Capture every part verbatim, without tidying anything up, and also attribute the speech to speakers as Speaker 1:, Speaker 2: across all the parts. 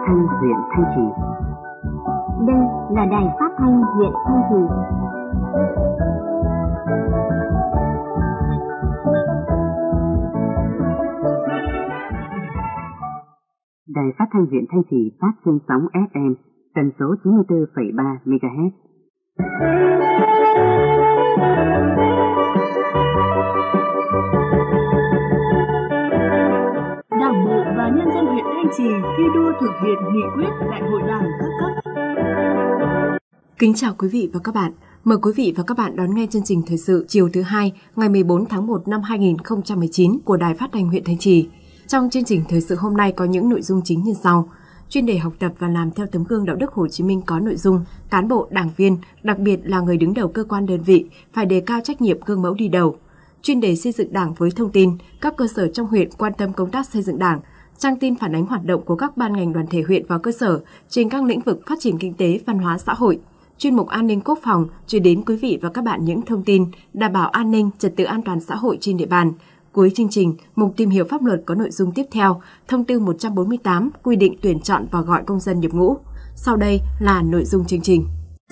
Speaker 1: thanh huyện Thanh Trì.
Speaker 2: Đây là Đài Phát thanh huyện Thanh Trì.
Speaker 1: Đài Phát thanh huyện Thanh Trì phát trên sóng ép em tần số chín mươi tư phẩy ba mê ga héc.
Speaker 3: Đảng bộ và nhân dân huyện Thanh Trì thi đua thực hiện nghị quyết Đại hội Đảng các cấp.
Speaker 4: Kính chào quý vị và các bạn. Mời quý vị và các bạn đón nghe chương trình thời sự chiều thứ hai, ngày mười bốn tháng một năm hai nghìn không trăm mười chín của Đài Phát thanh huyện Thanh Trì. Trong chương trình thời sự hôm nay có những nội dung chính như sau. Chuyên đề học tập và làm theo tấm gương đạo đức Hồ Chí Minh có nội dung cán bộ, đảng viên, đặc biệt là người đứng đầu cơ quan đơn vị phải đề cao trách nhiệm, gương mẫu đi đầu. Chuyên đề xây dựng Đảng với thông tin các cơ sở trong huyện quan tâm công tác xây dựng Đảng. Trang tin phản ánh hoạt động của các ban ngành đoàn thể huyện và cơ sở trên các lĩnh vực phát triển kinh tế, văn hóa xã hội. Chuyên mục An ninh quốc phòng chuyển đến quý vị và các bạn những thông tin đảm bảo an ninh, trật tự an toàn xã hội trên địa bàn. Cuối chương trình, mục tìm hiểu pháp luật có nội dung tiếp theo, thông tư một trăm bốn mươi tám quy định tuyển chọn và gọi công dân nhập ngũ. Sau đây là nội dung chương trình.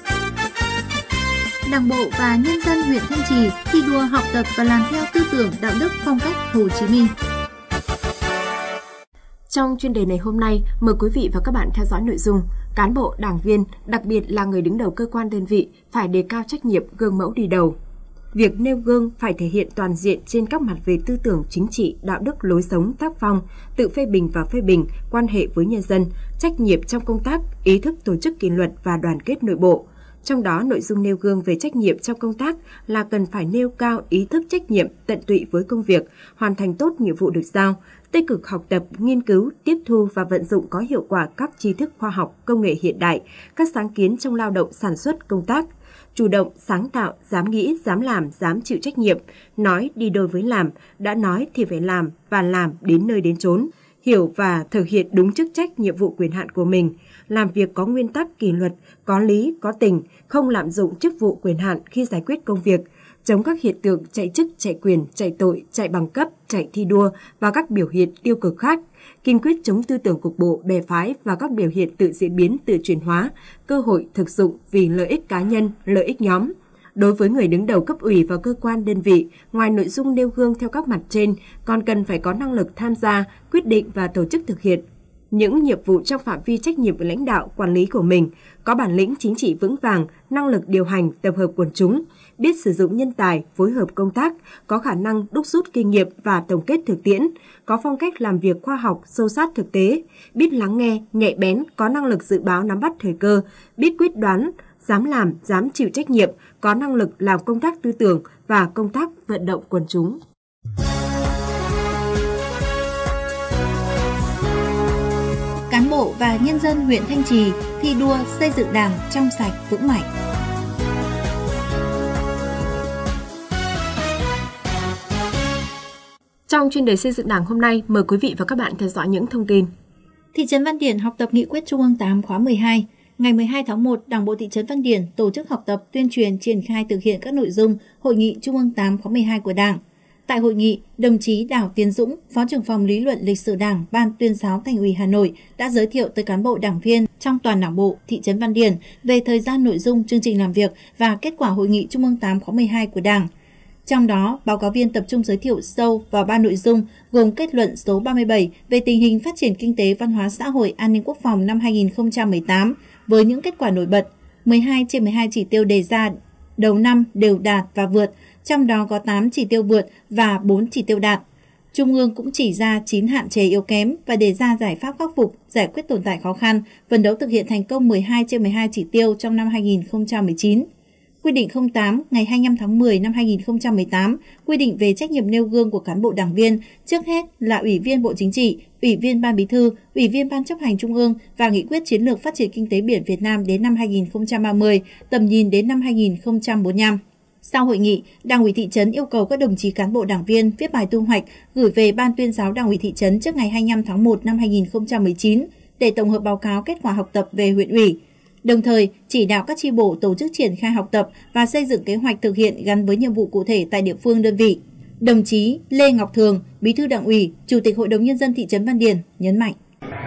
Speaker 5: Đảng bộ và nhân dân huyện Thanh Trì thi đua học tập và làm theo tư tưởng đạo đức phong cách Hồ Chí Minh.
Speaker 4: Trong chuyên đề này hôm nay, mời quý vị và các bạn theo dõi nội dung cán bộ, đảng viên, đặc biệt là người đứng đầu cơ quan đơn vị phải đề cao trách nhiệm, gương mẫu đi đầu. Việc nêu gương phải thể hiện toàn diện trên các mặt về tư tưởng chính trị, đạo đức, lối sống, tác phong, tự phê bình và phê bình, quan hệ với nhân dân, trách nhiệm trong công tác, ý thức tổ chức kỷ luật và đoàn kết nội bộ. Trong đó, nội dung nêu gương về trách nhiệm trong công tác là cần phải nêu cao ý thức trách nhiệm, tận tụy với công việc, hoàn thành tốt nhiệm vụ được giao, tích cực học tập, nghiên cứu, tiếp thu và vận dụng có hiệu quả các tri thức khoa học, công nghệ hiện đại, các sáng kiến trong lao động sản xuất công tác, chủ động, sáng tạo, dám nghĩ, dám làm, dám chịu trách nhiệm, nói đi đôi với làm, đã nói thì phải làm và làm đến nơi đến chốn, hiểu và thực hiện đúng chức trách nhiệm vụ quyền hạn của mình, làm việc có nguyên tắc kỷ luật, có lý, có tình, không lạm dụng chức vụ quyền hạn khi giải quyết công việc, chống các hiện tượng chạy chức, chạy quyền, chạy tội, chạy bằng cấp, chạy thi đua và các biểu hiện tiêu cực khác, kiên quyết chống tư tưởng cục bộ, bè phái và các biểu hiện tự diễn biến, tự chuyển hóa, cơ hội thực dụng vì lợi ích cá nhân, lợi ích nhóm. Đối với người đứng đầu cấp ủy và cơ quan đơn vị, ngoài nội dung nêu gương theo các mặt trên, còn cần phải có năng lực tham gia, quyết định và tổ chức thực hiện những nhiệm vụ trong phạm vi trách nhiệm lãnh đạo, quản lý của mình, có bản lĩnh chính trị vững vàng, năng lực điều hành, tập hợp quần chúng, biết sử dụng nhân tài, phối hợp công tác, có khả năng đúc rút kinh nghiệm và tổng kết thực tiễn, có phong cách làm việc khoa học, sâu sát thực tế, biết lắng nghe, nhạy bén, có năng lực dự báo nắm bắt thời cơ, biết quyết đoán, dám làm, dám chịu trách nhiệm, có năng lực làm công tác tư tưởng và công tác vận động quần chúng.
Speaker 5: Cán bộ và nhân dân huyện Thanh Trì thi đua xây dựng Đảng trong sạch vững mạnh.
Speaker 4: Trong chuyên đề xây dựng Đảng hôm nay, mời quý vị và các bạn theo dõi những thông tin.
Speaker 5: Thị trấn Văn Điển học tập nghị quyết Trung ương tám khóa mười hai. Ngày mười hai tháng một, Đảng bộ thị trấn Văn Điển tổ chức học tập tuyên truyền triển khai thực hiện các nội dung Hội nghị Trung ương tám khóa mười hai của Đảng. Tại hội nghị, đồng chí Đào Tiến Dũng, Phó trưởng phòng lý luận lịch sử Đảng, Ban Tuyên giáo Thành ủy Hà Nội đã giới thiệu tới cán bộ đảng viên trong toàn Đảng bộ thị trấn Văn Điển về thời gian, nội dung, chương trình làm việc và kết quả Hội nghị Trung ương tám khóa mười hai của Đảng. Trong đó, báo cáo viên tập trung giới thiệu sâu vào ba nội dung gồm kết luận số ba mươi bảy về tình hình phát triển kinh tế, văn hóa xã hội, an ninh quốc phòng năm hai nghìn không trăm mười tám với những kết quả nổi bật, mười hai trên mười hai chỉ tiêu đề ra đầu năm đều đạt và vượt, trong đó có tám chỉ tiêu vượt và bốn chỉ tiêu đạt. Trung ương cũng chỉ ra chín hạn chế yếu kém và đề ra giải pháp khắc phục, giải quyết tồn tại khó khăn, phấn đấu thực hiện thành công mười hai trên mười hai chỉ tiêu trong năm hai nghìn không trăm mười chín. Quy định không tám ngày hai mươi lăm tháng mười năm hai nghìn không trăm mười tám quy định về trách nhiệm nêu gương của cán bộ đảng viên, trước hết là Ủy viên Bộ Chính trị, Ủy viên Ban Bí thư, Ủy viên Ban chấp hành Trung ương và Nghị quyết Chiến lược Phát triển Kinh tế biển Việt Nam đến năm hai nghìn không trăm ba mươi, tầm nhìn đến năm hai nghìn không trăm bốn mươi lăm. Sau hội nghị, Đảng ủy thị trấn yêu cầu các đồng chí cán bộ đảng viên viết bài thu hoạch gửi về Ban Tuyên giáo Đảng ủy thị trấn trước ngày hai mươi lăm tháng một năm hai nghìn không trăm mười chín để tổng hợp báo cáo kết quả học tập về huyện ủy. Đồng thời, chỉ đạo các chi bộ tổ chức triển khai học tập và xây dựng kế hoạch thực hiện gắn với nhiệm vụ cụ thể tại địa phương đơn vị. Đồng chí Lê Ngọc Thường, Bí thư Đảng ủy, Chủ tịch Hội đồng Nhân dân thị trấn Văn Điển nhấn mạnh.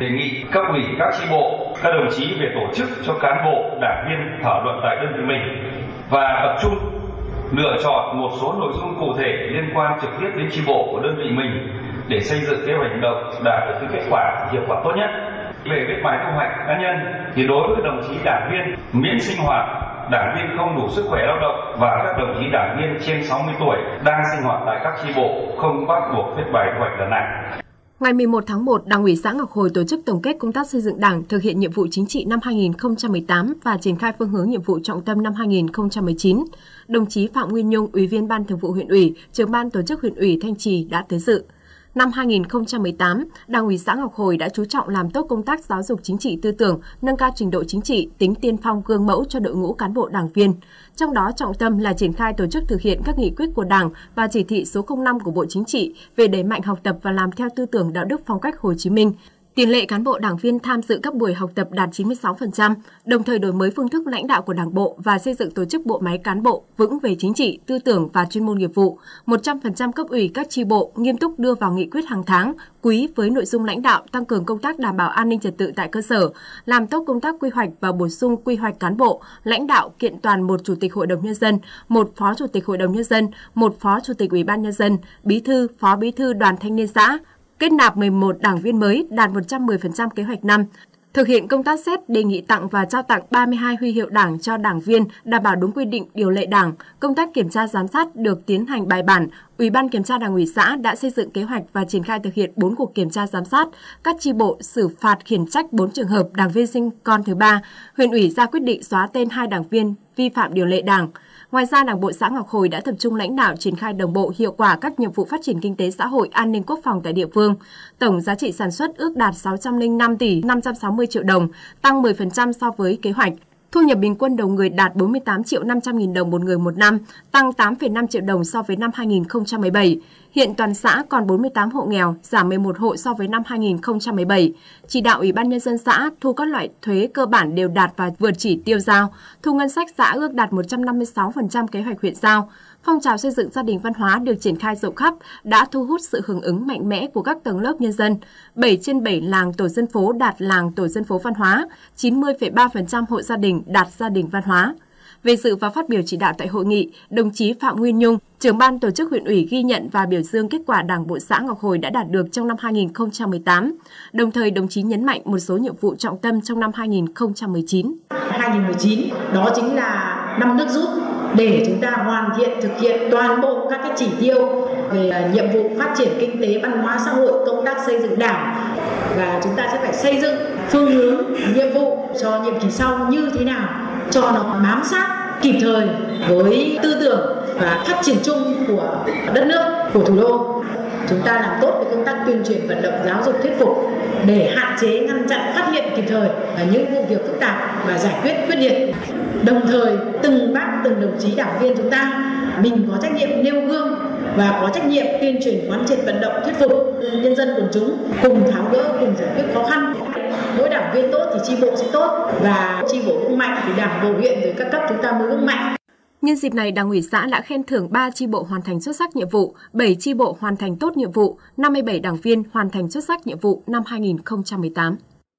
Speaker 6: đề nghị cấp ủy các chi bộ, các đồng chí về tổ chức cho cán bộ, đảng viên thảo luận tại đơn vị mình và tập trung lựa chọn một số nội dung cụ thể liên quan trực tiếp đến chi bộ của đơn vị mình để xây dựng kế hoạch hành động đạt được cái kết quả hiệu quả tốt nhất. Về viết bài kế hoạch cá nhân thì đối với đồng chí đảng viên miễn sinh hoạt, đảng viên không đủ sức khỏe lao động và các đồng chí đảng viên trên sáu mươi tuổi đang sinh hoạt tại các chi bộ không bắt buộc viết bài kế hoạch lần này.
Speaker 4: Ngày mười một tháng một, Đảng ủy xã Ngọc Hồi tổ chức tổng kết công tác xây dựng Đảng, thực hiện nhiệm vụ chính trị năm hai nghìn không trăm mười tám và triển khai phương hướng nhiệm vụ trọng tâm năm hai nghìn không trăm mười chín. Đồng chí Phạm Nguyên Nhung, Ủy viên Ban Thường vụ huyện ủy, Trưởng ban Tổ chức huyện ủy Thanh Trì đã tới dự. Năm hai nghìn không trăm mười tám, Đảng ủy xã Ngọc Hồi đã chú trọng làm tốt công tác giáo dục chính trị tư tưởng, nâng cao trình độ chính trị, tính tiên phong gương mẫu cho đội ngũ cán bộ đảng viên. Trong đó trọng tâm là triển khai tổ chức thực hiện các nghị quyết của Đảng và chỉ thị số không năm của Bộ Chính trị về đẩy mạnh học tập và làm theo tư tưởng đạo đức phong cách Hồ Chí Minh. Tỷ lệ cán bộ đảng viên tham dự các buổi học tập đạt chín mươi sáu phần trăm, đồng thời đổi mới phương thức lãnh đạo của Đảng bộ và xây dựng tổ chức bộ máy cán bộ vững về chính trị, tư tưởng và chuyên môn nghiệp vụ. một trăm phần trăm cấp ủy các chi bộ nghiêm túc đưa vào nghị quyết hàng tháng, quý với nội dung lãnh đạo tăng cường công tác đảm bảo an ninh trật tự tại cơ sở, làm tốt công tác quy hoạch và bổ sung quy hoạch cán bộ, lãnh đạo kiện toàn một chủ tịch Hội đồng Nhân dân, một phó chủ tịch Hội đồng Nhân dân, một phó chủ tịch Ủy ban Nhân dân, bí thư, phó bí thư đoàn thanh niên xã, kết nạp mười một đảng viên mới đạt một trăm mười phần trăm kế hoạch năm, thực hiện công tác xét đề nghị tặng và trao tặng ba mươi hai huy hiệu Đảng cho đảng viên đảm bảo đúng quy định điều lệ Đảng, công tác kiểm tra giám sát được tiến hành bài bản. Ủy ban kiểm tra Đảng ủy xã đã xây dựng kế hoạch và triển khai thực hiện bốn cuộc kiểm tra giám sát, các chi bộ xử phạt khiển trách bốn trường hợp đảng viên sinh con thứ ba, huyện ủy ra quyết định xóa tên hai đảng viên vi phạm điều lệ Đảng. Ngoài ra, Đảng bộ xã Ngọc Hồi đã tập trung lãnh đạo triển khai đồng bộ hiệu quả các nhiệm vụ phát triển kinh tế xã hội, an ninh quốc phòng tại địa phương. Tổng giá trị sản xuất ước đạt sáu trăm lẻ năm tỷ năm trăm sáu mươi triệu đồng, tăng mười phần trăm so với kế hoạch. Thu nhập bình quân đầu người đạt bốn mươi tám triệu năm trăm nghìn đồng một người một năm, tăng tám phẩy năm triệu đồng so với năm hai nghìn không trăm mười bảy. Hiện toàn xã còn bốn mươi tám hộ nghèo, giảm mười một hộ so với năm hai nghìn không trăm mười bảy. Chỉ đạo Ủy ban Nhân dân xã thu các loại thuế cơ bản đều đạt và vượt chỉ tiêu giao. Thu ngân sách xã ước đạt một trăm năm mươi sáu phần trăm kế hoạch huyện giao. Phong trào xây dựng gia đình văn hóa được triển khai rộng khắp, đã thu hút sự hưởng ứng mạnh mẽ của các tầng lớp nhân dân. bảy trên bảy làng tổ dân phố đạt làng tổ dân phố văn hóa, chín mươi phẩy ba phần trăm hộ gia đình đạt gia đình văn hóa. Về dự và phát biểu chỉ đạo tại hội nghị, đồng chí Phạm Nguyên Nhung, Trưởng ban Tổ chức huyện ủy ghi nhận và biểu dương kết quả Đảng bộ xã Ngọc Hồi đã đạt được trong năm hai nghìn không trăm mười tám. Đồng thời, đồng chí nhấn mạnh một số nhiệm vụ trọng tâm trong năm hai nghìn không trăm mười chín.
Speaker 7: hai nghìn không trăm mười chín đó chính là năm nước rút để chúng ta hoàn thiện thực hiện toàn bộ các cái chỉ tiêu về nhiệm vụ phát triển kinh tế, văn hóa, xã hội, công tác xây dựng Đảng, và chúng ta sẽ phải xây dựng phương hướng nhiệm vụ cho nhiệm kỳ sau như thế nào cho nó bám sát kịp thời với tư tưởng và phát triển chung của đất nước, của thủ đô. Chúng ta làm tốt với công tác tuyên truyền, vận động, giáo dục, thuyết phục để hạn chế, ngăn chặn, phát hiện kịp thời những vụ việc phức tạp và giải quyết quyết liệt. Đồng thời, từng bác, từng đồng chí đảng viên chúng ta mình có trách nhiệm nêu gương và có trách nhiệm tuyên truyền, quán triệt, vận động, thuyết phục nhân dân quần chúng cùng tháo gỡ, cùng giải quyết khó khăn. Mỗi đảng viên tốt thì chi bộ sẽ tốt, và chi bộ vững mạnh thì đảng bộ huyện rồi các cấp chúng ta mới vững mạnh.
Speaker 4: Nhân dịp này, Đảng ủy xã đã khen thưởng ba chi bộ hoàn thành xuất sắc nhiệm vụ, bảy chi bộ hoàn thành tốt nhiệm vụ, năm mươi bảy đảng viên hoàn thành xuất sắc nhiệm vụ năm hai nghìn không trăm mười tám.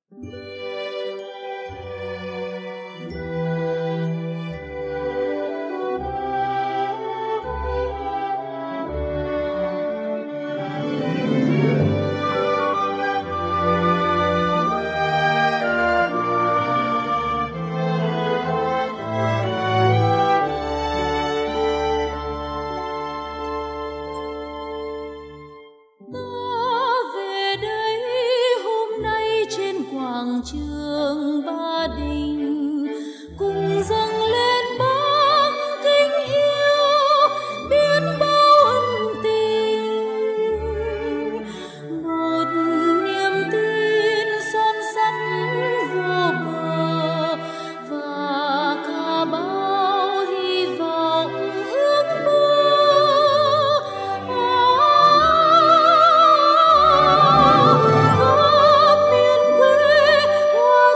Speaker 8: Trường Ba Đình cùng dâng lên bác kính yêu biết bao ân tình, một niềm tin son sắt vô bờ và cả bao hy vọng ước mơ. Khắp miền quê hoa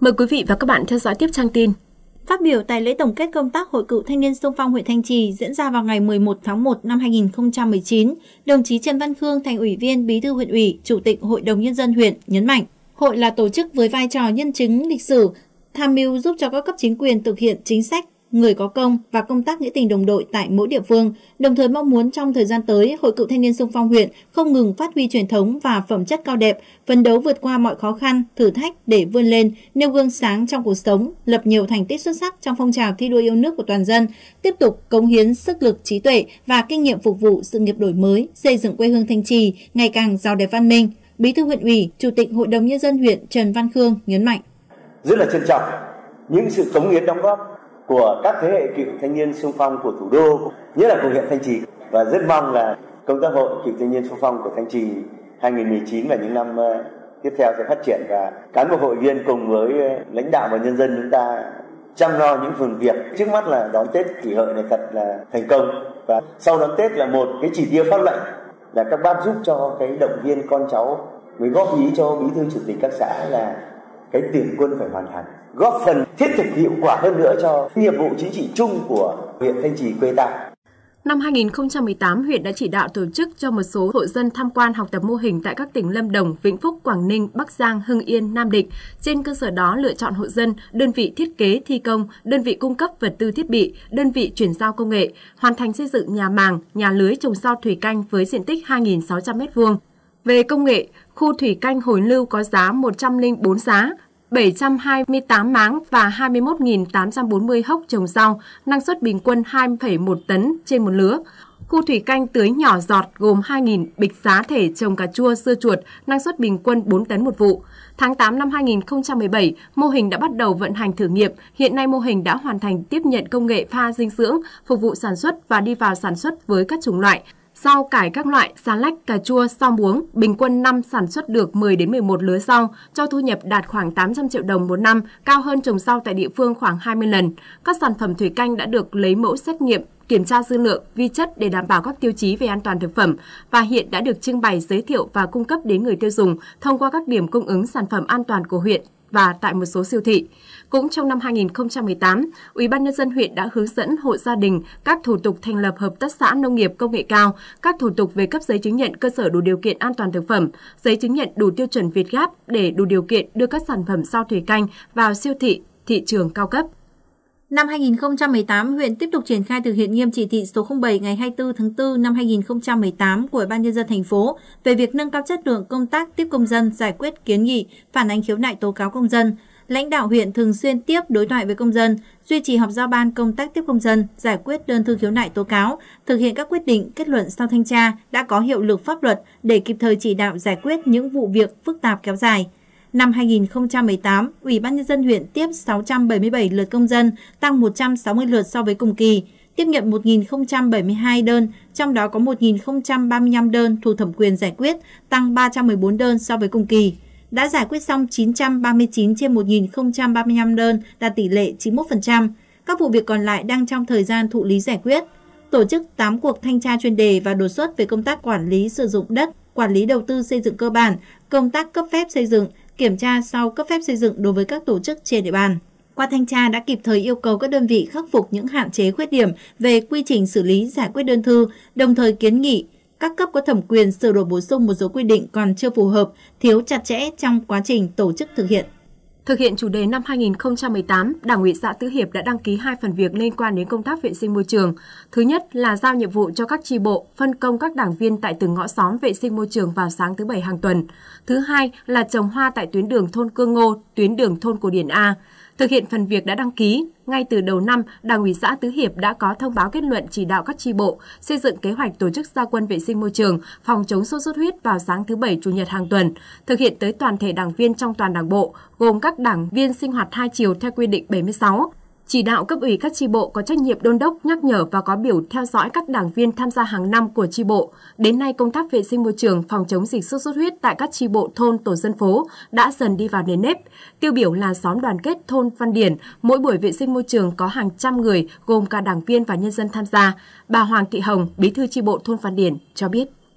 Speaker 4: Mời quý vị và các bạn theo dõi tiếp trang tin.
Speaker 5: Phát biểu tại lễ tổng kết công tác Hội Cựu Thanh niên Xung phong huyện Thanh Trì diễn ra vào ngày mười một tháng một năm hai nghìn không trăm mười chín, đồng chí Trần Văn Khương, Thành ủy viên, Bí thư huyện ủy, Chủ tịch Hội đồng Nhân dân huyện nhấn mạnh, hội là tổ chức với vai trò nhân chứng lịch sử, tham mưu giúp cho các cấp chính quyền thực hiện chính sách người có công và công tác nghĩa tình đồng đội tại mỗi địa phương, đồng thời mong muốn trong thời gian tới, Hội Cựu Thanh niên Xung phong huyện không ngừng phát huy truyền thống và phẩm chất cao đẹp, phấn đấu vượt qua mọi khó khăn, thử thách để vươn lên, nêu gương sáng trong cuộc sống, lập nhiều thành tích xuất sắc trong phong trào thi đua yêu nước của toàn dân, tiếp tục cống hiến sức lực, trí tuệ và kinh nghiệm phục vụ sự nghiệp đổi mới, xây dựng quê hương Thanh Trì ngày càng giàu đẹp văn minh. Bí thư huyện ủy, Chủ tịch Hội đồng Nhân dân huyện Trần Văn Khương nhấn mạnh.
Speaker 9: Rất là trân trọng những sự cống hiến đóng góp của các thế hệ cựu thanh niên xung phong của thủ đô, nhất là của huyện Thanh Trì, và rất mong là công tác hội cựu thanh niên xung phong của Thanh Trì hai nghìn không trăm mười chín và những năm tiếp theo sẽ phát triển, và cán bộ hội viên cùng với lãnh đạo và nhân dân chúng ta chăm lo những phần việc. Trước mắt là đón Tết Kỷ Hợi này thật là thành công, và sau đón Tết là một cái chỉ tiêu pháp lệnh là các bác giúp cho cái động viên con cháu, mới góp ý cho bí thư chủ tịch các xã là cái tuyển quân phải hoàn thành, góp phần thiết thực hiệu quả hơn nữa cho nhiệm vụ chính trị chung của huyện Thanh Trì quê ta.
Speaker 4: Năm hai nghìn không trăm mười tám, huyện đã chỉ đạo tổ chức cho một số hộ dân tham quan học tập mô hình tại các tỉnh Lâm Đồng, Vĩnh Phúc, Quảng Ninh, Bắc Giang, Hưng Yên, Nam Định. Trên cơ sở đó lựa chọn hộ dân, đơn vị thiết kế thi công, đơn vị cung cấp vật tư thiết bị, đơn vị chuyển giao công nghệ, hoàn thành xây dựng nhà màng, nhà lưới trồng rau thủy canh với diện tích hai nghìn sáu trăm mét vuông. Về công nghệ, khu thủy canh Hồi Lưu có giá một trăm lẻ bốn giá, bảy trăm hai mươi tám máng và hai mươi mốt nghìn tám trăm bốn mươi hốc trồng rau, năng suất bình quân hai phẩy một tấn trên một lứa. Khu thủy canh tưới nhỏ giọt gồm hai nghìn bịch giá thể trồng cà chua, dưa chuột, năng suất bình quân bốn tấn một vụ. Tháng tám năm hai nghìn không trăm mười bảy, mô hình đã bắt đầu vận hành thử nghiệm. Hiện nay mô hình đã hoàn thành tiếp nhận công nghệ pha dinh dưỡng, phục vụ sản xuất và đi vào sản xuất với các chủng loại rau cải các loại, xà lách, cà chua, rau muống, bình quân năm sản xuất được mười đến mười một lứa rau, cho thu nhập đạt khoảng tám trăm triệu đồng một năm, cao hơn trồng rau tại địa phương khoảng hai mươi lần. Các sản phẩm thủy canh đã được lấy mẫu xét nghiệm, kiểm tra dư lượng, vi chất để đảm bảo các tiêu chí về an toàn thực phẩm và hiện đã được trưng bày, giới thiệu và cung cấp đến người tiêu dùng thông qua các điểm cung ứng sản phẩm an toàn của huyện và tại một số siêu thị. Cũng trong năm hai nghìn không trăm mười tám, Ủy ban Nhân dân huyện đã hướng dẫn hộ gia đình các thủ tục thành lập hợp tác xã nông nghiệp công nghệ cao, các thủ tục về cấp giấy chứng nhận cơ sở đủ điều kiện an toàn thực phẩm, giấy chứng nhận đủ tiêu chuẩn Việt Gáp để đủ điều kiện đưa các sản phẩm rau thủy canh vào siêu thị, thị trường cao cấp.
Speaker 5: Năm hai nghìn không trăm mười tám, huyện tiếp tục triển khai thực hiện nghiêm chỉ thị số không bảy ngày hai mươi tư tháng tư năm hai nghìn không trăm mười tám của Ủy ban Nhân dân thành phố về việc nâng cao chất lượng công tác tiếp công dân, giải quyết kiến nghị, phản ánh khiếu nại tố cáo công dân. Lãnh đạo huyện thường xuyên tiếp đối thoại với công dân, duy trì họp giao ban công tác tiếp công dân, giải quyết đơn thư khiếu nại tố cáo, thực hiện các quyết định, kết luận sau thanh tra đã có hiệu lực pháp luật để kịp thời chỉ đạo giải quyết những vụ việc phức tạp kéo dài. Năm hai nghìn không trăm mười tám, Ủy ban Nhân dân huyện tiếp sáu trăm bảy mươi bảy lượt công dân, tăng một trăm sáu mươi lượt so với cùng kỳ, tiếp nhận một nghìn không trăm bảy mươi hai đơn, trong đó có một nghìn không trăm ba mươi lăm đơn thuộc thẩm quyền giải quyết, tăng ba trăm mười bốn đơn so với cùng kỳ. Đã giải quyết xong chín trăm ba mươi chín trên một nghìn không trăm ba mươi lăm đơn, đạt tỷ lệ chín mươi mốt phần trăm. Các vụ việc còn lại đang trong thời gian thụ lý giải quyết. Tổ chức tám cuộc thanh tra chuyên đề và đột xuất về công tác quản lý sử dụng đất, quản lý đầu tư xây dựng cơ bản, công tác cấp phép xây dựng, kiểm tra sau cấp phép xây dựng đối với các tổ chức trên địa bàn. Qua thanh tra đã kịp thời yêu cầu các đơn vị khắc phục những hạn chế khuyết điểm về quy trình xử lý giải quyết đơn thư, đồng thời kiến nghị các cấp có thẩm quyền sửa đổi bổ sung một số quy định còn chưa phù hợp, thiếu chặt chẽ trong quá trình tổ chức thực hiện.
Speaker 4: Thực hiện chủ đề năm hai nghìn không trăm mười tám, Đảng ủy xã Tứ Hiệp đã đăng ký hai phần việc liên quan đến công tác vệ sinh môi trường. Thứ nhất là giao nhiệm vụ cho các chi bộ, phân công các đảng viên tại từng ngõ xóm vệ sinh môi trường vào sáng thứ Bảy hàng tuần. Thứ hai là trồng hoa tại tuyến đường thôn Cương Ngô, tuyến đường thôn Cổ Điển A. Thực hiện phần việc đã đăng ký, ngay từ đầu năm, Đảng ủy xã Tứ Hiệp đã có thông báo kết luận chỉ đạo các chi bộ xây dựng kế hoạch tổ chức gia quân vệ sinh môi trường, phòng chống sốt xuất huyết vào sáng thứ Bảy, Chủ nhật hàng tuần, thực hiện tới toàn thể đảng viên trong toàn Đảng bộ, gồm các đảng viên sinh hoạt hai chiều theo quy định bảy mươi sáu. Chỉ đạo cấp ủy các chi bộ có trách nhiệm đôn đốc, nhắc nhở và có biểu theo dõi các đảng viên tham gia hàng năm của chi bộ. Đến nay, công tác vệ sinh môi trường, phòng chống dịch sốt xuất huyết tại các chi bộ thôn, tổ dân phố đã dần đi vào nền nếp. Tiêu biểu là xóm đoàn kết thôn Văn Điển, mỗi buổi vệ sinh môi trường có hàng trăm người, gồm cả đảng viên và nhân dân tham gia. Bà Hoàng Thị Hồng, bí thư chi bộ thôn Văn Điển cho biết.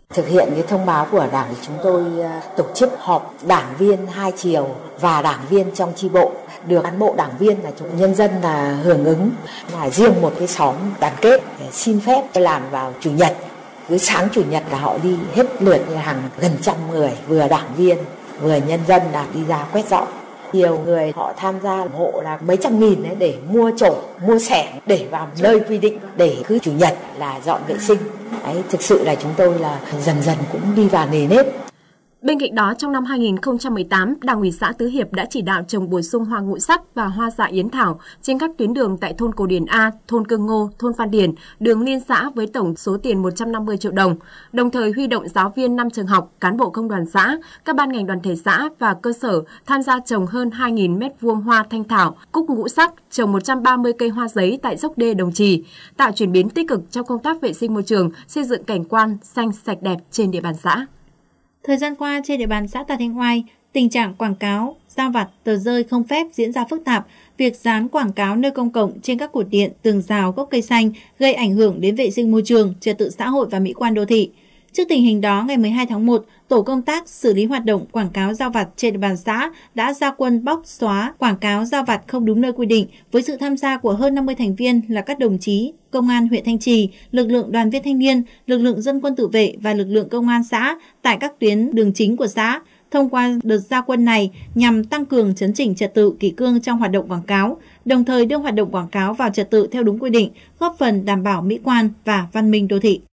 Speaker 10: Thực hiện cái thông báo của Đảng thì chúng tôi tổ chức họp đảng viên hai chiều và đảng viên trong chi bộ. Được cán bộ đảng viên là chúng nhân dân là hưởng ứng, là riêng một cái xóm đoàn kết để xin phép làm vào chủ nhật. Cứ sáng chủ nhật là họ đi hết lượt hàng gần trăm người, vừa đảng viên vừa nhân dân là đi ra quét dọn. Nhiều người họ tham gia ủng hộ là mấy trăm nghìn đấy để mua chổi, mua xẻng để vào nơi quy định để cứ chủ nhật là dọn vệ sinh. Đấy, thực sự là chúng tôi là dần dần cũng đi vào nề nếp.
Speaker 4: Bên cạnh đó, trong năm hai nghìn không trăm mười tám, Đảng ủy xã Tứ Hiệp đã chỉ đạo trồng bổ sung hoa ngũ sắc và hoa dạ yến thảo trên các tuyến đường tại thôn Cổ Điển A, thôn Cương Ngô, thôn Phan Điền, đường liên xã với tổng số tiền một trăm năm mươi triệu đồng. Đồng thời huy động giáo viên năm trường học, cán bộ công đoàn xã, các ban ngành đoàn thể xã và cơ sở tham gia trồng hơn hai nghìn mét vuông hoa thanh thảo, cúc ngũ sắc, trồng một trăm ba mươi cây hoa giấy tại dốc đê Đồng Trì, tạo chuyển biến tích cực trong công tác vệ sinh môi trường, xây dựng cảnh quan xanh sạch đẹp trên địa bàn xã.
Speaker 5: Thời gian qua, trên địa bàn xã Tà Thanh Oai, tình trạng quảng cáo, rao vặt, tờ rơi không phép diễn ra phức tạp. Việc dán quảng cáo nơi công cộng trên các cột điện, tường rào, gốc cây xanh gây ảnh hưởng đến vệ sinh môi trường, trật tự xã hội và mỹ quan đô thị. Trước tình hình đó, ngày mười hai tháng một, Tổ công tác xử lý hoạt động quảng cáo rao vặt trên địa bàn xã đã ra quân bóc xóa quảng cáo rao vặt không đúng nơi quy định với sự tham gia của hơn năm mươi thành viên là các đồng chí Công an huyện Thanh Trì, lực lượng đoàn viên thanh niên, lực lượng dân quân tự vệ và lực lượng công an xã tại các tuyến đường chính của xã. Thông qua đợt ra quân này nhằm tăng cường chấn chỉnh trật tự kỷ cương trong hoạt động quảng cáo, đồng thời đưa hoạt động quảng cáo vào trật tự theo đúng quy định, góp phần đảm bảo mỹ quan và văn minh đô thị.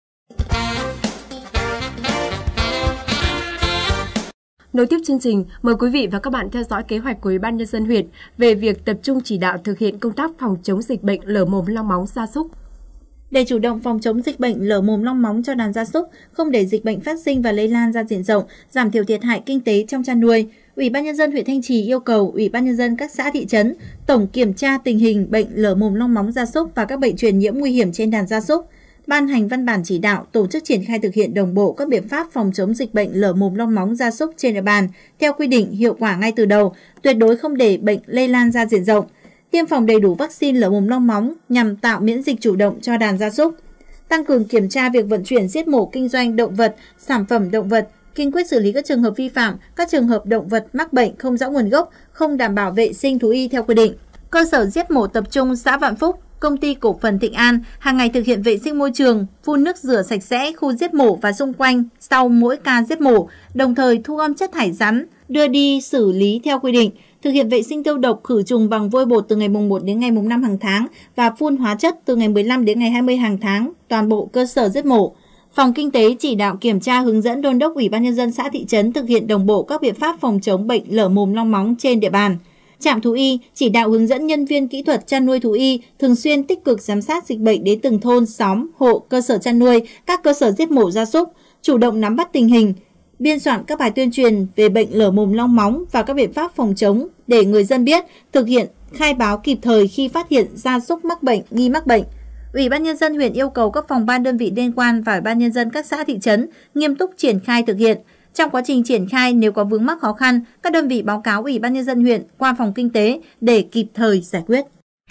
Speaker 4: Nối tiếp chương trình, mời quý vị và các bạn theo dõi kế hoạch của Ủy ban Nhân dân huyện về việc tập trung chỉ đạo thực hiện công tác phòng chống dịch bệnh lở mồm long móng gia súc.
Speaker 5: Để chủ động phòng chống dịch bệnh lở mồm long móng cho đàn gia súc, không để dịch bệnh phát sinh và lây lan ra diện rộng, giảm thiểu thiệt hại kinh tế trong chăn nuôi, Ủy ban Nhân dân huyện Thanh Trì yêu cầu Ủy ban Nhân dân các xã thị trấn tổng kiểm tra tình hình bệnh lở mồm long móng gia súc và các bệnh truyền nhiễm nguy hiểm trên đàn gia súc, ban hành văn bản chỉ đạo tổ chức triển khai thực hiện đồng bộ các biện pháp phòng chống dịch bệnh lở mồm long móng gia súc trên địa bàn theo quy định hiệu quả ngay từ đầu, tuyệt đối không để bệnh lây lan ra diện rộng, tiêm phòng đầy đủ vaccine lở mồm long móng nhằm tạo miễn dịch chủ động cho đàn gia súc, tăng cường kiểm tra việc vận chuyển giết mổ kinh doanh động vật, sản phẩm động vật, kiên quyết xử lý các trường hợp vi phạm, các trường hợp động vật mắc bệnh không rõ nguồn gốc, không đảm bảo vệ sinh thú y theo quy định. Cơ sở giết mổ tập trung xã Vạn Phúc, Công ty cổ phần Thịnh An hàng ngày thực hiện vệ sinh môi trường, phun nước rửa sạch sẽ khu giết mổ và xung quanh sau mỗi ca giết mổ, đồng thời thu gom chất thải rắn, đưa đi xử lý theo quy định, thực hiện vệ sinh tiêu độc khử trùng bằng vôi bột từ ngày mùng một đến ngày mùng năm hàng tháng và phun hóa chất từ ngày mười lăm đến ngày hai mươi hàng tháng toàn bộ cơ sở giết mổ. Phòng Kinh tế chỉ đạo kiểm tra hướng dẫn đôn đốc Ủy ban Nhân dân xã thị trấn thực hiện đồng bộ các biện pháp phòng chống bệnh lở mồm long móng trên địa bàn. Trạm thú y chỉ đạo hướng dẫn nhân viên kỹ thuật chăn nuôi thú y thường xuyên tích cực giám sát dịch bệnh đến từng thôn, xóm, hộ, cơ sở chăn nuôi, các cơ sở giết mổ gia súc, chủ động nắm bắt tình hình, biên soạn các bài tuyên truyền về bệnh lở mồm long móng và các biện pháp phòng chống để người dân biết, thực hiện khai báo kịp thời khi phát hiện gia súc mắc bệnh, nghi mắc bệnh. Ủy ban Nhân dân huyện yêu cầu các phòng ban đơn vị liên quan và Ủy ban Nhân dân các xã thị trấn nghiêm túc triển khai thực hiện. Trong quá trình triển khai, nếu có vướng mắc khó khăn, các đơn vị báo cáo Ủy ban Nhân dân huyện qua phòng kinh tế để kịp thời giải quyết.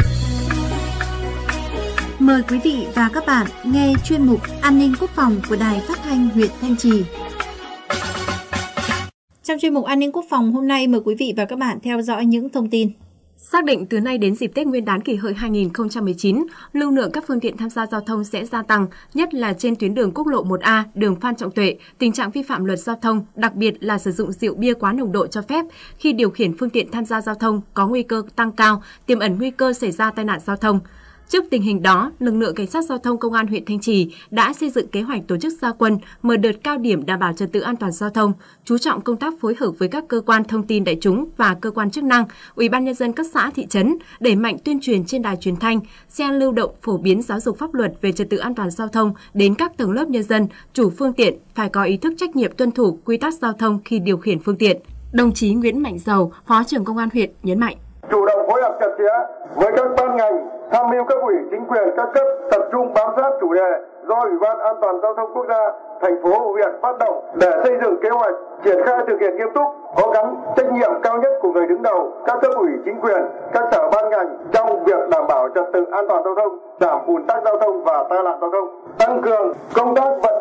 Speaker 5: Mời quý vị và các bạn nghe chuyên mục An ninh quốc phòng của Đài Phát thanh huyện Thanh Trì. Trong chuyên mục An ninh quốc phòng hôm nay, mời quý vị và các bạn theo dõi những thông tin.
Speaker 4: Xác định từ nay đến dịp Tết Nguyên đán Kỷ Hợi hai nghìn không trăm mười chín, lưu lượng các phương tiện tham gia giao thông sẽ gia tăng, nhất là trên tuyến đường quốc lộ một A, đường Phan Trọng Tuệ, tình trạng vi phạm luật giao thông, đặc biệt là sử dụng rượu bia quá nồng độ cho phép khi điều khiển phương tiện tham gia giao thông có nguy cơ tăng cao, tiềm ẩn nguy cơ xảy ra tai nạn giao thông. Trước tình hình đó, lực lượng cảnh sát giao thông công an huyện Thanh Trì đã xây dựng kế hoạch tổ chức ra quân, mở đợt cao điểm đảm bảo trật tự an toàn giao thông, chú trọng công tác phối hợp với các cơ quan thông tin đại chúng và cơ quan chức năng, Ủy ban Nhân dân các xã thị trấn, đẩy mạnh tuyên truyền trên đài truyền thanh, xe lưu động phổ biến giáo dục pháp luật về trật tự an toàn giao thông đến các tầng lớp nhân dân, chủ phương tiện phải có ý thức trách nhiệm tuân thủ quy tắc giao thông khi điều khiển phương tiện. Đồng chí Nguyễn Mạnh Dầu, Phó trưởng Công an huyện nhấn mạnh.
Speaker 11: Chủ động phối hợp chặt chẽ với các ban ngành, tham mưu cấp ủy chính quyền các cấp tập trung bám sát chủ đề do Ủy ban An toàn giao thông quốc gia, thành phố, huyện phát động để xây dựng kế hoạch triển khai thực hiện nghiêm túc, có gắn trách nhiệm cao nhất của người đứng đầu, các cấp ủy chính quyền, các sở ban ngành trong việc đảm bảo trật tự an toàn giao thông, giảm ùn tắc giao thông và tai nạn giao thông, tăng cường công tác vận động,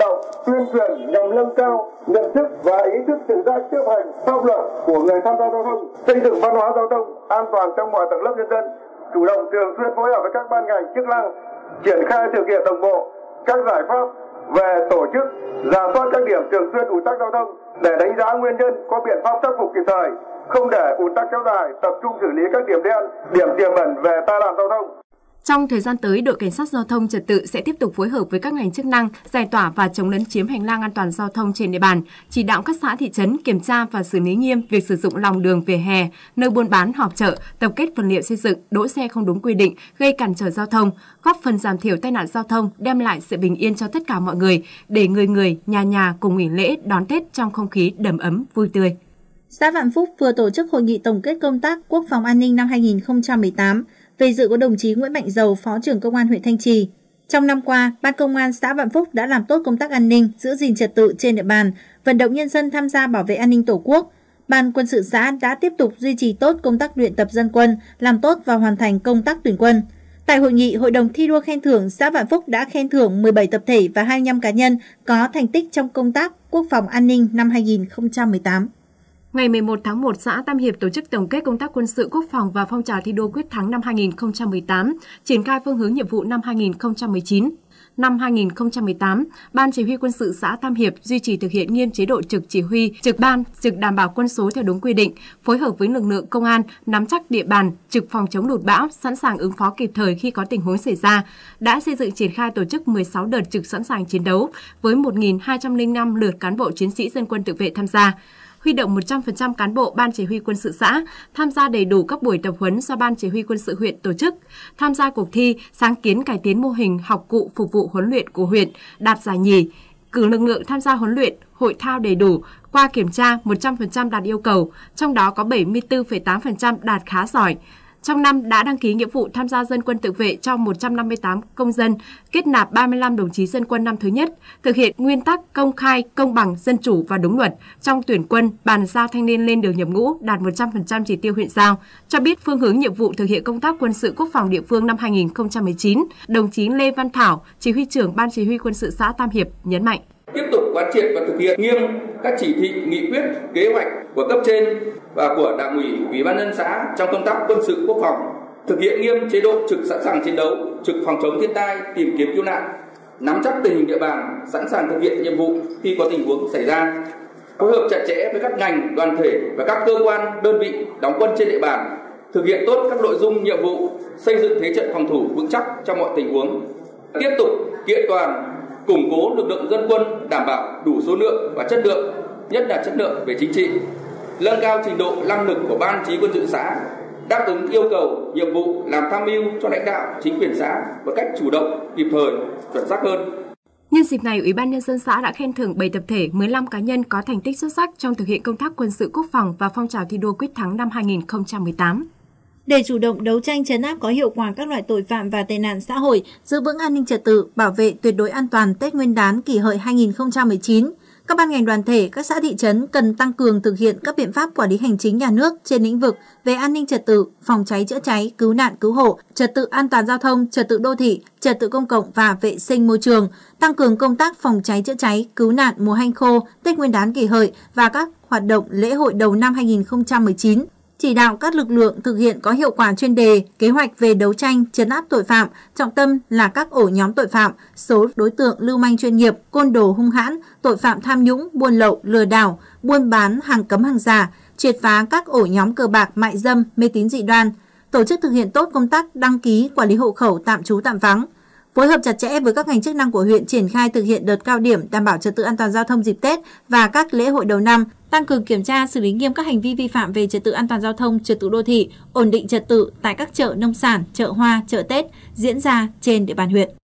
Speaker 11: tuyên truyền nhằm nâng cao nhận thức và ý thức tự giác chấp hành pháp luật của người tham gia giao thông, xây dựng văn hóa giao thông an toàn trong mọi tầng lớp nhân dân, chủ động thường xuyên phối hợp với các ban ngành chức năng triển khai thực hiện đồng bộ các giải pháp về tổ chức, rà soát các điểm thường xuyên ùn tắc giao thông để đánh giá nguyên nhân, có biện pháp khắc phục kịp thời, không để ùn tắc kéo dài, tập trung xử lý các điểm đen, điểm tiềm ẩn về tai nạn giao thông.
Speaker 4: Trong thời gian tới, đội cảnh sát giao thông trật tự sẽ tiếp tục phối hợp với các ngành chức năng giải tỏa và chống lấn chiếm hành lang an toàn giao thông trên địa bàn, chỉ đạo các xã thị trấn kiểm tra và xử lý nghiêm việc sử dụng lòng đường vỉa hè, nơi buôn bán, họp chợ, tập kết vật liệu xây dựng, đỗ xe không đúng quy định, gây cản trở giao thông, góp phần giảm thiểu tai nạn giao thông, đem lại sự bình yên cho tất cả mọi người, để người người, nhà nhà cùng nghỉ lễ đón Tết trong không khí đầm ấm, vui tươi.
Speaker 5: Xã Vạn Phúc vừa tổ chức hội nghị tổng kết công tác quốc phòng an ninh năm hai nghìn không trăm mười tám. Về dự có đồng chí Nguyễn Mạnh Dầu, Phó trưởng Công an huyện Thanh Trì. Trong năm qua, Ban Công an xã Vạn Phúc đã làm tốt công tác an ninh, giữ gìn trật tự trên địa bàn, vận động nhân dân tham gia bảo vệ an ninh Tổ quốc. Ban Quân sự xã đã tiếp tục duy trì tốt công tác luyện tập dân quân, làm tốt và hoàn thành công tác tuyển quân. Tại hội nghị, Hội đồng thi đua khen thưởng xã Vạn Phúc đã khen thưởng mười bảy tập thể và hai mươi lăm cá nhân có thành tích trong công tác quốc phòng an ninh năm hai nghìn không trăm mười tám.
Speaker 4: Ngày mười một tháng một, xã Tam Hiệp tổ chức tổng kết công tác quân sự quốc phòng và phong trào thi đua quyết thắng năm hai nghìn không trăm mười tám, triển khai phương hướng nhiệm vụ năm hai nghìn không trăm mười chín. Năm hai nghìn không trăm mười tám, Ban Chỉ huy quân sự xã Tam Hiệp duy trì thực hiện nghiêm chế độ trực chỉ huy, trực ban, trực đảm bảo quân số theo đúng quy định, phối hợp với lực lượng công an, nắm chắc địa bàn, trực phòng chống lụt bão, sẵn sàng ứng phó kịp thời khi có tình huống xảy ra. Đã xây dựng triển khai tổ chức mười sáu đợt trực sẵn sàng chiến đấu với một nghìn hai trăm lẻ năm lượt cán bộ chiến sĩ dân quân tự vệ tham gia. Huy động một trăm phần trăm cán bộ Ban Chỉ huy quân sự xã, tham gia đầy đủ các buổi tập huấn do Ban Chỉ huy quân sự huyện tổ chức, tham gia cuộc thi sáng kiến cải tiến mô hình học cụ phục vụ huấn luyện của huyện, đạt giải nhì, cử lực lượng tham gia huấn luyện, hội thao đầy đủ, qua kiểm tra một trăm phần trăm đạt yêu cầu, trong đó có bảy mươi tư phẩy tám phần trăm đạt khá giỏi. Trong năm đã đăng ký nghĩa vụ tham gia dân quân tự vệ cho một trăm năm mươi tám công dân, kết nạp ba mươi lăm đồng chí dân quân năm thứ nhất, thực hiện nguyên tắc công khai, công bằng, dân chủ và đúng luật trong tuyển quân, bàn giao thanh niên lên đường nhập ngũ đạt một trăm phần trăm chỉ tiêu huyện giao. Cho biết phương hướng nhiệm vụ thực hiện công tác quân sự quốc phòng địa phương năm hai nghìn không trăm mười chín, đồng chí Lê Văn Thảo, Chỉ huy trưởng Ban Chỉ huy quân sự xã Tam Hiệp nhấn mạnh.
Speaker 12: Tiếp tục quán triệt và thực hiện nghiêm các chỉ thị, nghị quyết, kế hoạch của cấp trên và của Đảng ủy, Ủy ban nhân dân xã trong công tác quân sự quốc phòng, thực hiện nghiêm chế độ trực sẵn sàng chiến đấu, trực phòng chống thiên tai, tìm kiếm cứu nạn, nắm chắc tình hình địa bàn, sẵn sàng thực hiện nhiệm vụ khi có tình huống xảy ra, phối hợp chặt chẽ với các ngành, đoàn thể và các cơ quan, đơn vị đóng quân trên địa bàn, thực hiện tốt các nội dung nhiệm vụ, xây dựng thế trận phòng thủ vững chắc trong mọi tình huống, tiếp tục kiện toàn, củng cố lực lượng dân quân đảm bảo đủ số lượng và chất lượng, nhất là chất lượng về chính trị, nâng cao trình độ năng lực của Ban Chỉ huy quân sự xã, đáp ứng yêu cầu, nhiệm vụ làm tham mưu cho lãnh đạo chính quyền xã một cách chủ động, kịp thời, chuẩn xác hơn.
Speaker 4: Nhân dịp này, Ủy ban nhân dân xã đã khen thưởng bảy tập thể, mười lăm cá nhân có thành tích xuất sắc trong thực hiện công tác quân sự quốc phòng và phong trào thi đua quyết thắng năm hai nghìn không trăm mười tám.
Speaker 5: Để chủ động đấu tranh trấn áp có hiệu quả các loại tội phạm và tệ nạn xã hội, giữ vững an ninh trật tự, bảo vệ tuyệt đối an toàn Tết Nguyên đán Kỷ Hợi hai nghìn không trăm mười chín, các ban ngành đoàn thể, các xã thị trấn cần tăng cường thực hiện các biện pháp quản lý hành chính nhà nước trên lĩnh vực về an ninh trật tự, phòng cháy chữa cháy, cứu nạn cứu hộ, trật tự an toàn giao thông, trật tự đô thị, trật tự công cộng và vệ sinh môi trường, tăng cường công tác phòng cháy chữa cháy, cứu nạn mùa hanh khô, Tết Nguyên đán Kỷ Hợi và các hoạt động lễ hội đầu năm hai nghìn không trăm mười chín. Chỉ đạo các lực lượng thực hiện có hiệu quả chuyên đề, kế hoạch về đấu tranh, trấn áp tội phạm, trọng tâm là các ổ nhóm tội phạm, số đối tượng lưu manh chuyên nghiệp, côn đồ hung hãn, tội phạm tham nhũng, buôn lậu, lừa đảo, buôn bán hàng cấm hàng giả, triệt phá các ổ nhóm cờ bạc, mại dâm, mê tín dị đoan, tổ chức thực hiện tốt công tác đăng ký, quản lý hộ khẩu tạm trú tạm vắng. Phối hợp chặt chẽ với các ngành chức năng của huyện triển khai thực hiện đợt cao điểm đảm bảo trật tự an toàn giao thông dịp Tết và các lễ hội đầu năm, tăng cường kiểm tra xử lý nghiêm các hành vi vi phạm về trật tự an toàn giao thông, trật tự đô thị, ổn định trật tự tại các chợ nông sản, chợ hoa, chợ Tết diễn ra trên địa bàn huyện.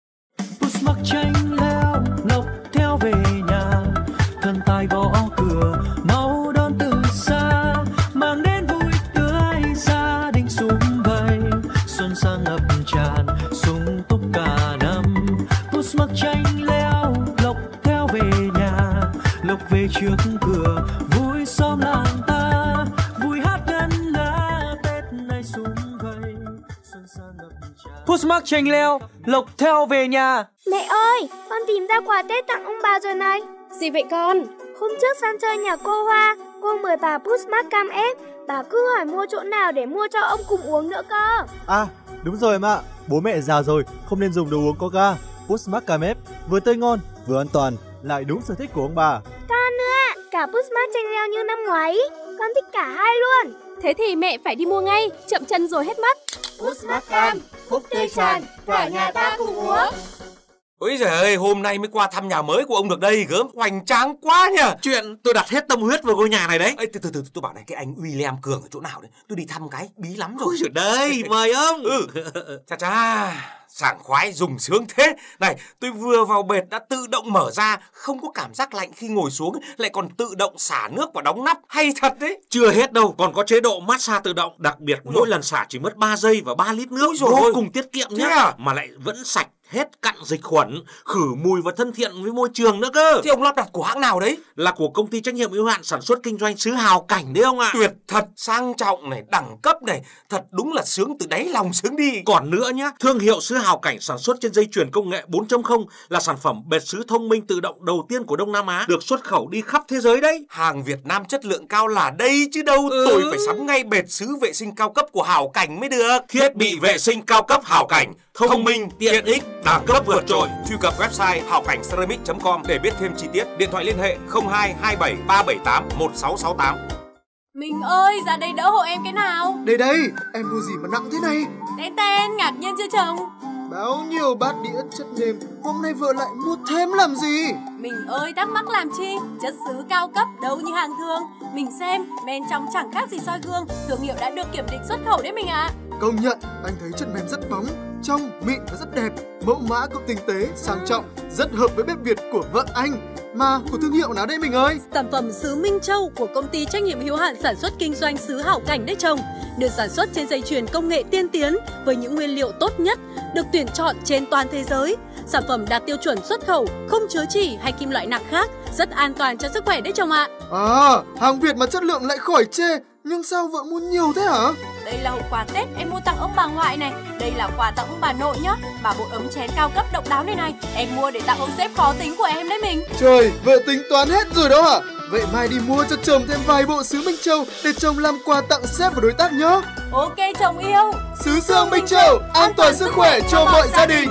Speaker 13: Trước cửa vui xóm làng ta, vui hát ngân nga Tết nay sum vầy xuân sang ngập tràn. Postmark chanh leo lộc theo về nhà.
Speaker 14: Mẹ ơi, con tìm ra quà Tết tặng ông bà rồi này.
Speaker 15: Gì vậy con?
Speaker 14: Hôm trước sang chơi nhà cô Hoa, cô mời bà Pushmart Cam ép. Bà cứ hỏi mua chỗ nào để mua cho ông cùng uống nữa cơ.
Speaker 16: À, đúng rồi em ạ. Bố mẹ già rồi, không nên dùng đồ uống Coca. Pushmart Cam ép vừa tươi ngon, vừa an toàn, lại đúng sở thích của ông bà.
Speaker 14: Con nữa, cả Pushmart chanh leo như năm ngoái. Con thích cả hai luôn.
Speaker 15: Thế thì mẹ phải đi mua ngay, chậm chân rồi hết mất.
Speaker 17: Pushmart Cam, phúc tươi tràn, cả nhà ta cùng uống.
Speaker 18: Ôi giời ơi, hôm nay mới qua thăm nhà mới của ông được đây, gớm hoành tráng quá nhỉ. Chuyện tôi đặt hết tâm huyết vào ngôi nhà này đấy. Ê, từ từ từ tôi bảo này, cái anh William Cường ở chỗ nào đấy? Tôi đi thăm cái bí lắm rồi. Ôi giời đây, mời ông. Ừ. Chà chà, sảng khoái dùng sướng thế. Này, tôi vừa vào bệt đã tự động mở ra, không có cảm giác lạnh khi ngồi xuống, lại còn tự động xả nước và đóng nắp. Hay thật đấy.
Speaker 19: Chưa hết đâu, còn có chế độ massage tự động. Đặc biệt mỗi lần xả chỉ mất ba giây và ba lít nước. Vô cùng tiết kiệm nhé. À? Mà lại vẫn sạch, hết cặn dịch khuẩn, khử mùi và thân thiện với môi trường nữa cơ.
Speaker 18: Thì ông lắp đặt của hãng nào đấy?
Speaker 19: Là của công ty trách nhiệm hữu hạn sản xuất kinh doanh xứ Hào Cảnh đấy ông ạ.
Speaker 18: Tuyệt thật, sang trọng này, đẳng cấp này, thật đúng là sướng từ đáy lòng sướng đi.
Speaker 19: Còn nữa nhá, thương hiệu xứ Hào Cảnh sản xuất trên dây chuyền công nghệ bốn chấm không là sản phẩm bệt sứ thông minh tự động đầu tiên của Đông Nam Á, được xuất khẩu đi khắp thế giới đấy.
Speaker 18: Hàng Việt Nam chất lượng cao là đây chứ đâu. Ừ. Tôi phải sắm ngay bệt sứ vệ sinh cao cấp của Hào Cảnh mới được.
Speaker 19: Thiết bị vệ sinh cao cấp Hào Cảnh, thông, thông minh, tiện ích, đẳng cấp vượt trội.
Speaker 18: Truy cập website hào cảnh ceramic chấm com để biết thêm chi tiết. Điện thoại liên hệ không hai hai bảy ba bảy tám một sáu sáu tám.
Speaker 15: Mình ơi, ra đây đỡ hộ em cái nào.
Speaker 16: Đây đây, em mua gì mà nặng thế này?
Speaker 15: Tên tên, ngạc nhiên chưa chồng?
Speaker 16: Bao nhiêu bát đĩa chất nêm, hôm nay vợ lại mua thêm làm gì?
Speaker 15: Mình ơi, thắc mắc làm chi? Chất sứ cao cấp đâu như hàng thường. Mình xem, bên trong chẳng khác gì soi gương. Thương hiệu đã được kiểm định xuất khẩu đấy mình ạ. À.
Speaker 16: Công nhận, anh thấy chất nêm rất bóng, trong, mịn và rất đẹp. Mẫu mã cũng tinh tế, sang trọng, rất hợp với bếp Việt của vợ anh. Mà của thương hiệu nào đây mình ơi?
Speaker 15: Sản phẩm sứ Minh Châu của công ty trách nhiệm hữu hạn sản xuất kinh doanh sứ Hảo Cảnh đấy chồng. Được sản xuất trên dây chuyền công nghệ tiên tiến với những nguyên liệu tốt nhất, được tuyển chọn trên toàn thế giới. Sản phẩm đạt tiêu chuẩn xuất khẩu, không chứa chì hay kim loại nặng khác, rất an toàn cho sức khỏe đấy chồng ạ.
Speaker 16: À, hàng Việt mà chất lượng lại khỏi chê. Nhưng sao vợ mua nhiều thế hả?
Speaker 15: Đây là hộp quà Tết em mua tặng ông bà ngoại này. Đây là quà tặng ông bà nội nhá. Mà bộ ấm chén cao cấp độc đáo này này, em mua để tặng ông sếp khó tính của em đấy mình.
Speaker 16: Trời, vợ tính toán hết rồi đó hả? Vậy mai đi mua cho chồng thêm vài bộ sứ Minh Châu để chồng làm quà tặng sếp và đối tác nhá.
Speaker 15: Ok chồng yêu.
Speaker 16: Sứ xương Minh Châu, an toàn sức khỏe cho mọi gia đình.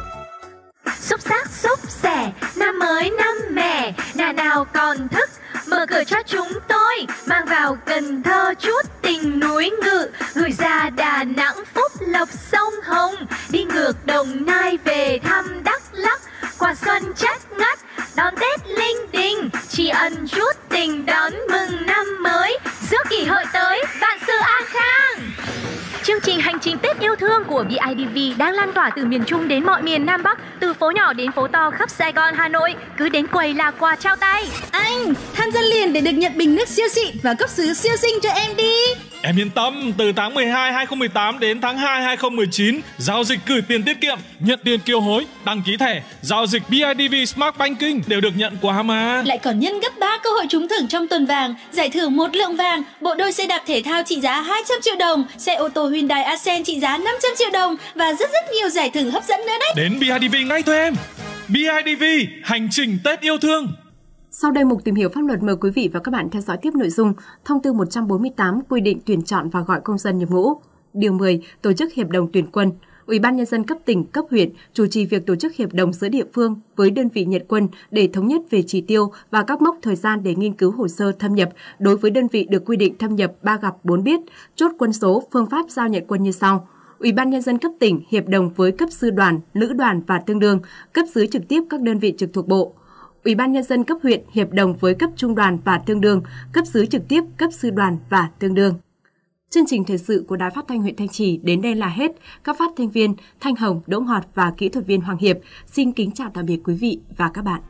Speaker 2: Xúc xắc xúc xẻ, năm mới năm mẻ, nhà nào còn thức mở cửa cho chúng tôi, mang vào Cần Thơ chút tình núi ngự, gửi ra Đà Nẵng Phúc Lộc sông Hồng, đi ngược Đồng Nai về thăm Đắk Lắk, quà xuân chất ngất, đón Tết linh đình, tri ân chút tình đón mừng năm mới, giữa kỷ hợi tới, vạn sự an khang. Chương trình hành trình Tết yêu thương của bê i đê vê đang lan tỏa từ miền Trung đến mọi miền Nam Bắc, từ phố nhỏ đến phố to khắp Sài Gòn, Hà Nội. Cứ đến quầy là quà trao tay.
Speaker 5: Anh, tham gia liền để được nhận bình nước siêu xịn và cốc sứ siêu xinh cho em đi.
Speaker 20: Em yên tâm, từ tháng mười hai hai không một tám đến tháng hai hai không một chín, giao dịch gửi tiền tiết kiệm, nhận tiền kiêu hối, đăng ký thẻ, giao dịch bê i đê vê Smart Banking đều được nhận quà mà.
Speaker 5: Lại còn nhân gấp ba cơ hội trúng thưởng trong tuần vàng, giải thưởng một lượng vàng, bộ đôi xe đạp thể thao trị giá hai trăm triệu đồng, xe ô tô Hyundai Accent trị giá năm trăm triệu đồng và rất rất nhiều giải thưởng hấp dẫn nữa đấy.
Speaker 20: Đến bê i đê vê ngay thôi em. bê i đê vê, hành trình Tết yêu thương.
Speaker 4: Sau đây mục tìm hiểu pháp luật mời quý vị và các bạn theo dõi tiếp nội dung Thông tư một trăm bốn mươi tám quy định tuyển chọn và gọi công dân nhập ngũ. Điều mười, tổ chức hiệp đồng tuyển quân. Ủy ban nhân dân cấp tỉnh, cấp huyện chủ trì việc tổ chức hiệp đồng giữa địa phương với đơn vị nhận quân để thống nhất về chỉ tiêu và các mốc thời gian để nghiên cứu hồ sơ thâm nhập đối với đơn vị được quy định thâm nhập ba gặp bốn biết, chốt quân số, phương pháp giao nhận quân như sau. Ủy ban nhân dân cấp tỉnh hiệp đồng với cấp sư đoàn, lữ đoàn và tương đương, cấp dưới trực tiếp các đơn vị trực thuộc bộ. Ủy ban nhân dân cấp huyện hiệp đồng với cấp trung đoàn và tương đương, cấp dưới trực tiếp cấp sư đoàn và tương đương. Chương trình thời sự của Đài Phát thanh huyện Thanh Trì đến đây là hết. Các phát thanh viên Thanh Hồng, Đỗ Ngọt và kỹ thuật viên Hoàng Hiệp xin kính chào tạm biệt quý vị và các bạn.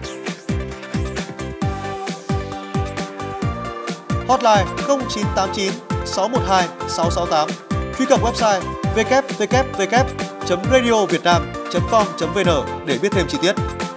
Speaker 16: Hotline không chín tám chín sáu một hai sáu sáu tám. Truy cập website w w w chấm radio vietnam chấm com chấm v n để biết thêm chi tiết.